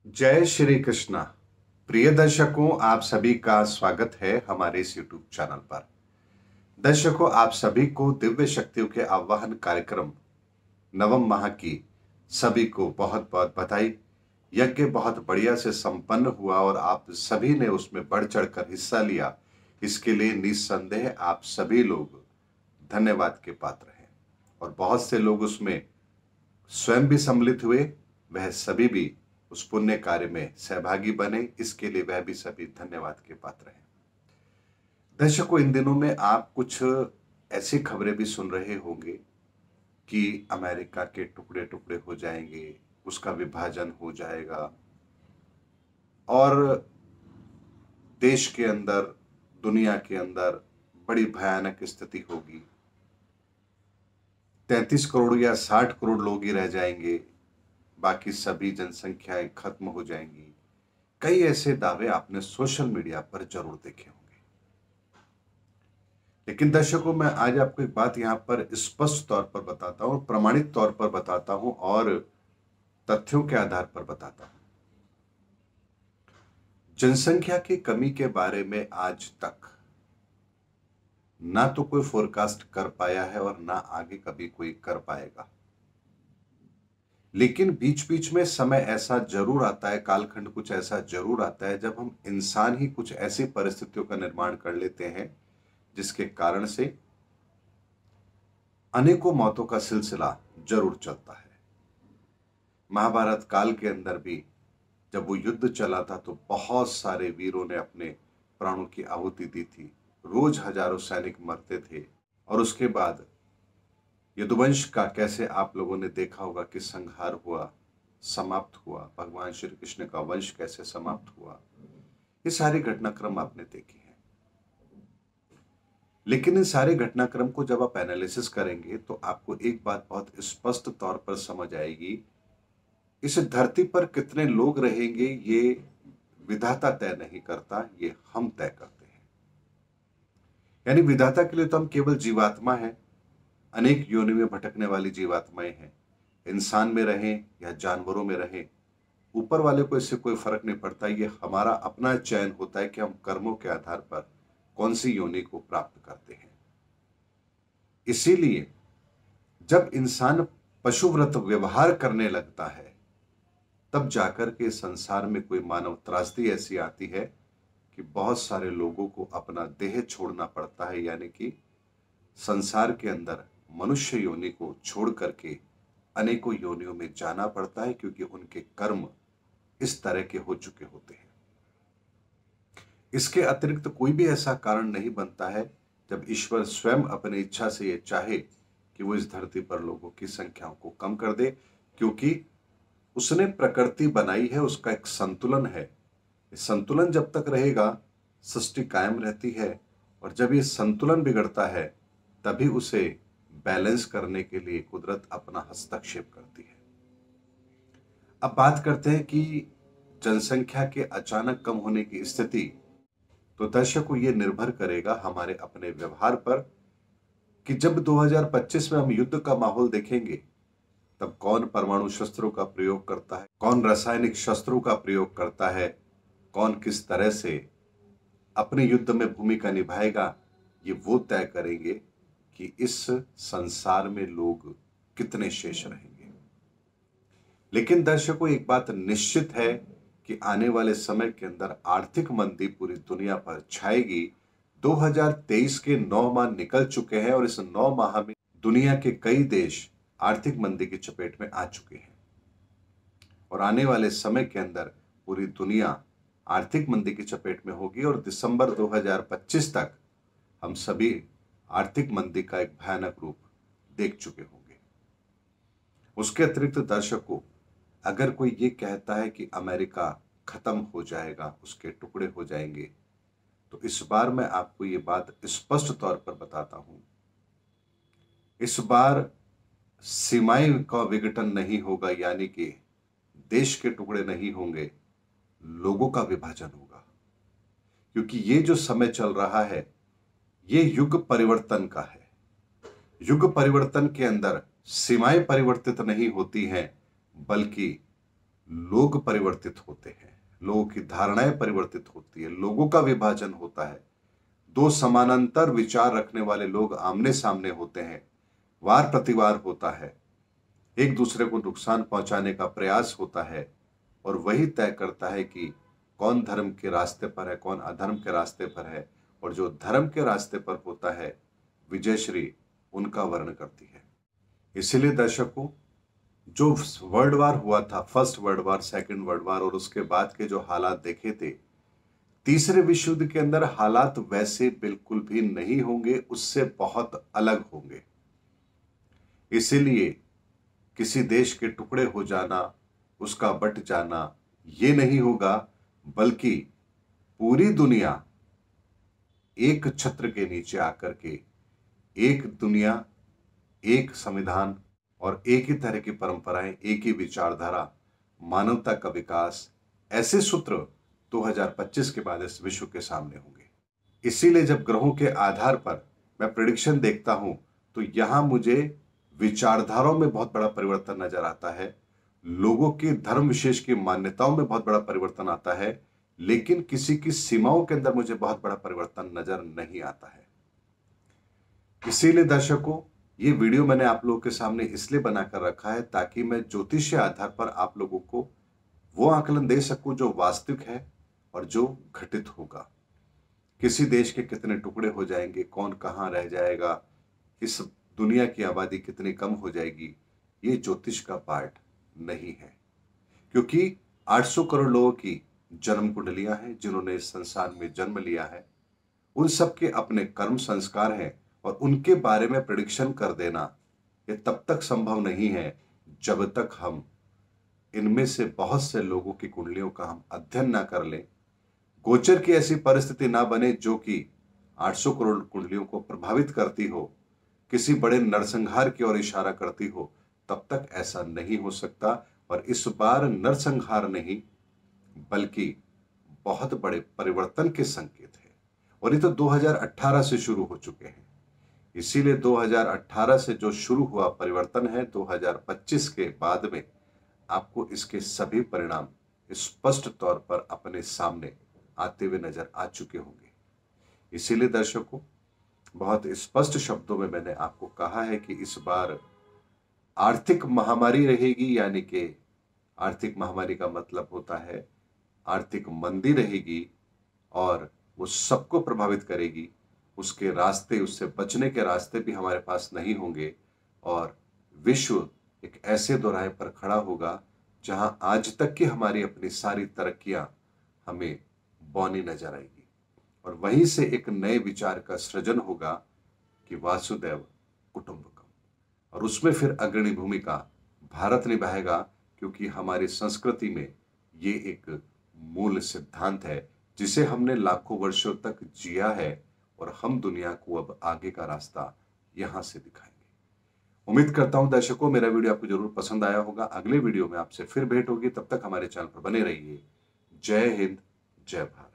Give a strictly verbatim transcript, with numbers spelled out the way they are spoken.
जय श्री कृष्णा। प्रिय दर्शकों, आप सभी का स्वागत है हमारे इस यूट्यूब चैनल पर। दर्शकों, आप सभी को दिव्य शक्तियों के आवाहन कार्यक्रम नवम माह की सभी को बहुत बहुत बधाई। यज्ञ बहुत बढ़िया से संपन्न हुआ और आप सभी ने उसमें बढ़ चढ़कर हिस्सा लिया। इसके लिए निस्संदेह आप सभी लोग धन्यवाद के पात्र हैं और बहुत से लोग उसमें स्वयं भी सम्मिलित हुए, वह सभी भी उस पुण्य कार्य में सहभागी बने। इसके लिए वह भी सभी धन्यवाद के पात्र हैं। दर्शकों, इन दिनों में आप कुछ ऐसी खबरें भी सुन रहे होंगे कि अमेरिका के टुकड़े टुकड़े हो जाएंगे, उसका विभाजन हो जाएगा और देश के अंदर, दुनिया के अंदर बड़ी भयानक स्थिति होगी। तैंतीस करोड़ या साठ करोड़ लोग ही रह जाएंगे, बाकी सभी जनसंख्याएं खत्म हो जाएंगी। कई ऐसे दावे आपने सोशल मीडिया पर जरूर देखे होंगे। लेकिन दर्शकों, मैं आज आपको एक बात यहां पर स्पष्ट तौर पर बताता हूं, प्रमाणित तौर पर बताता हूं और तथ्यों के आधार पर बताता हूं। जनसंख्या की कमी के बारे में आज तक ना तो कोई फोरकास्ट कर पाया है और ना आगे कभी कोई कर पाएगा। लेकिन बीच बीच में समय ऐसा जरूर आता है, कालखंड कुछ ऐसा जरूर आता है, जब हम इंसान ही कुछ ऐसी परिस्थितियों का निर्माण कर लेते हैं जिसके कारण से अनेकों मौतों का सिलसिला जरूर चलता है। महाभारत काल के अंदर भी जब वो युद्ध चला था तो बहुत सारे वीरों ने अपने प्राणों की आहुति दी थी। रोज हजारों सैनिक मरते थे और उसके बाद यदुवंश का कैसे आप लोगों ने देखा होगा कि संहार हुआ, समाप्त हुआ। भगवान श्री कृष्ण का वंश कैसे समाप्त हुआ, ये सारे घटनाक्रम आपने देखे हैं। लेकिन इन सारे घटनाक्रम को जब आप एनालिसिस करेंगे तो आपको एक बात बहुत स्पष्ट तौर पर समझ आएगी, इस धरती पर कितने लोग रहेंगे ये विधाता तय नहीं करता, ये हम तय करते हैं। यानी विधाता के लिए तो हम केवल जीवात्मा हैं, अनेक योनि में भटकने वाली जीवात्माएं हैं। इंसान में रहें या जानवरों में रहें, ऊपर वाले को इससे कोई फर्क नहीं पड़ता। ये हमारा अपना चयन होता है कि हम कर्मों के आधार पर कौन सी योनि को प्राप्त करते हैं। इसीलिए जब इंसान पशुव्रत व्यवहार करने लगता है तब जाकर के संसार में कोई मानव त्रासदी ऐसी आती है कि बहुत सारे लोगों को अपना देह छोड़ना पड़ता है। यानी कि संसार के अंदर मनुष्य योनि को छोड़ करके अनेकों योनियों में जाना पड़ता है, क्योंकि उनके कर्म इस तरह के हो चुके होते हैं। इसके अतिरिक्त कोई भी ऐसा कारण नहीं बनता है जब ईश्वर स्वयं अपनी इच्छा से ये चाहे कि वो इस धरती पर लोगों की संख्याओं को कम कर दे, क्योंकि उसने प्रकृति बनाई है, उसका एक संतुलन है। संतुलन जब तक रहेगा सृष्टि कायम रहती है, और जब ये संतुलन बिगड़ता है तभी उसे बैलेंस करने के लिए कुदरत अपना हस्तक्षेप करती है। अब बात करते हैं कि जनसंख्या के अचानक कम होने की स्थिति, तो दर्शकों ये निर्भर करेगा हमारे अपने व्यवहार पर कि जब दो हज़ार पच्चीस में हम युद्ध का माहौल देखेंगे तब कौन परमाणु शस्त्रों का प्रयोग करता है, कौन रासायनिक शस्त्रों का प्रयोग करता है, कौन किस तरह से अपने युद्ध में भूमिका निभाएगा, ये वो तय करेंगे कि इस संसार में लोग कितने शेष रहेंगे। लेकिन दर्शकों, एक बात निश्चित है कि आने वाले समय के अंदर आर्थिक मंदी पूरी दुनिया पर छाएगी। दो हज़ार तेईस के नौ माह निकल चुके हैं और इस नौ माह में दुनिया के कई देश आर्थिक मंदी की चपेट में आ चुके हैं और आने वाले समय के अंदर पूरी दुनिया आर्थिक मंदी की चपेट में होगी और दिसंबर दो हज़ार पच्चीस तक हम सभी आर्थिक मंदी का एक भयानक रूप देख चुके होंगे। उसके अतिरिक्त दर्शकों, अगर कोई ये कहता है कि अमेरिका खत्म हो जाएगा, उसके टुकड़े हो जाएंगे, तो इस बार मैं आपको ये बात स्पष्ट तौर पर बताता हूं, इस बार सीमाएं का विघटन नहीं होगा, यानी कि देश के टुकड़े नहीं होंगे, लोगों का विभाजन होगा। क्योंकि ये जो समय चल रहा है ये युग परिवर्तन का है। युग परिवर्तन के अंदर सीमाएं परिवर्तित नहीं होती हैं, बल्कि लोग परिवर्तित होते हैं, लोगों की धारणाएं परिवर्तित होती है, लोगों का विभाजन होता है, दो समानांतर विचार रखने वाले लोग आमने सामने होते हैं, वार प्रतिवार होता है, एक दूसरे को नुकसान पहुंचाने का प्रयास होता है, और वही तय करता है कि कौन धर्म के रास्ते पर है, कौन अधर्म के रास्ते पर है। और जो धर्म के रास्ते पर होता है, विजयश्री उनका वर्ण करती है। इसीलिए दर्शकों, जो वर्ल्ड वार हुआ था, first world war, second world war, और उसके बाद के जो हालात देखे थे, तीसरे विश्व युद्ध के अंदर हालात वैसे बिल्कुल भी नहीं होंगे, उससे बहुत अलग होंगे। इसीलिए किसी देश के टुकड़े हो जाना, उसका बट जाना, ये नहीं होगा, बल्कि पूरी दुनिया एक छत्र के नीचे आकर के, एक दुनिया, एक संविधान और एक ही तरह की परंपराएं, एक ही विचारधारा, मानवता का विकास, ऐसे सूत्र दो हज़ार पच्चीस के बाद इस विश्व के सामने होंगे। इसीलिए जब ग्रहों के आधार पर मैं प्रेडिक्शन देखता हूं, तो यहां मुझे विचारधाराओं में बहुत बड़ा परिवर्तन नजर आता है, लोगों की धर्म विशेष की मान्यताओं में बहुत बड़ा परिवर्तन आता है, लेकिन किसी की सीमाओं के अंदर मुझे बहुत बड़ा परिवर्तन नजर नहीं आता है। इसीलिए दर्शकों, ये वीडियो मैंने आप लोगों के सामने इसलिए बनाकर रखा है ताकि मैं ज्योतिषीय आधार पर आप लोगों को वो आकलन दे सकूं जो वास्तविक है और जो घटित होगा। किसी देश के कितने टुकड़े हो जाएंगे, कौन कहां रह जाएगा, इस दुनिया की आबादी कितनी कम हो जाएगी, ये ज्योतिष का पार्ट नहीं है। क्योंकि आठ सौ करोड़ लोगों की जन्म कुंडलियां हैं, जिन्होंने इस संसार में जन्म लिया है, उन सबके अपने कर्म संस्कार हैं, और उनके बारे में प्रेडिक्शन कर देना ये तब तक संभव नहीं है जब तक हम इनमें से बहुत से लोगों की कुंडलियों का हम अध्ययन ना कर लें, गोचर की ऐसी परिस्थिति ना बने जो कि आठ सौ करोड़ कुंडलियों को प्रभावित करती हो, किसी बड़े नरसंहार की ओर इशारा करती हो, तब तक ऐसा नहीं हो सकता। और इस बार नरसंहार नहीं, बल्कि बहुत बड़े परिवर्तन के संकेत है, और ये तो दो हज़ार अठारह से शुरू हो चुके हैं। इसीलिए दो हज़ार अठारह से जो शुरू हुआ परिवर्तन है, दो हज़ार पच्चीस के बाद में आपको इसके सभी परिणाम स्पष्ट तौर पर अपने सामने आते हुए नजर आ चुके होंगे। इसीलिए दर्शकों, बहुत स्पष्ट शब्दों में मैंने आपको कहा है कि इस बार आर्थिक महामारी रहेगी, यानी कि आर्थिक महामारी का मतलब होता है आर्थिक मंदी रहेगी, और वो सबको प्रभावित करेगी। उसके रास्ते, उससे बचने के रास्ते भी हमारे पास नहीं होंगे, और विश्व एक ऐसे दोराहे पर खड़ा होगा जहां आज तक की हमारी अपनी सारी तरक्कियां हमें बौनी नजर आएगी, और वहीं से एक नए विचार का सृजन होगा कि वासुदेव कुटुंबकम, और उसमें फिर अग्रणी भूमिका भारत निभाएगा, क्योंकि हमारी संस्कृति में ये एक मूल सिद्धांत है जिसे हमने लाखों वर्षों तक जिया है, और हम दुनिया को अब आगे का रास्ता यहां से दिखाएंगे। उम्मीद करता हूं दर्शकों, मेरा वीडियो आपको जरूर पसंद आया होगा। अगले वीडियो में आपसे फिर भेंट होगी, तब तक हमारे चैनल पर बने रहिए। जय हिंद, जय भारत।